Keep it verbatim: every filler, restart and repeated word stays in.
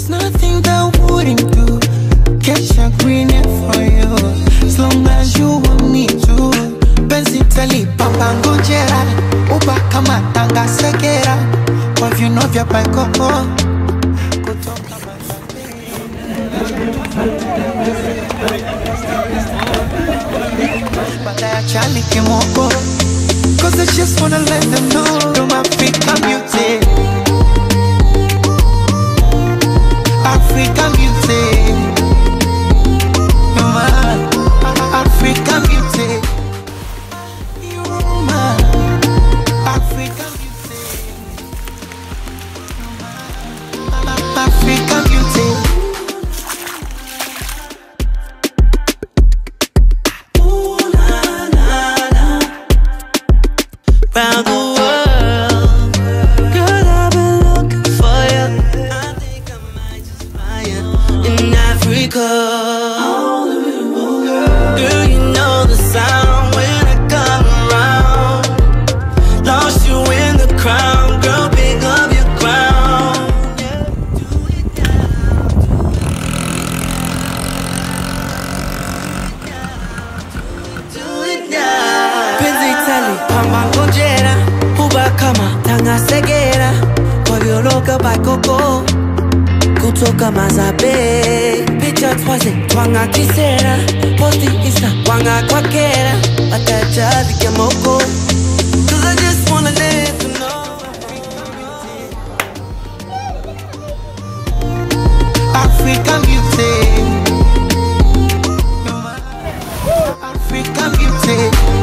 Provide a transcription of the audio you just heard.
There's nothing that wouldn't do. Catch a green for you, as long as you want me to. Benzitali papa ngojera, uba kama tanga segera. Kwa vyuno vya paikoko, kutoka bata ya chali kimoko. Cause I just wanna let them know I'm African beauty. African beauty. You're my African beauty. You're my African beauty. African beauty. Ooh la la la. Round the world, girl, I've been looking for you. I think I might just find you in Africa. Girl, you know the sound when I come around. Lost you in the crowd, girl, pick up your crown. Do it now. Penzi tali, pamba ngojera, uba kama tanga segera. Kwa biologa baikoko, kutoka mazabe. Picha twaze, twanga kisera. Posti insta, wanga kwa kera. Ataja vike moko. Cause I just wanna let you know. African beauty. You're my African beauty.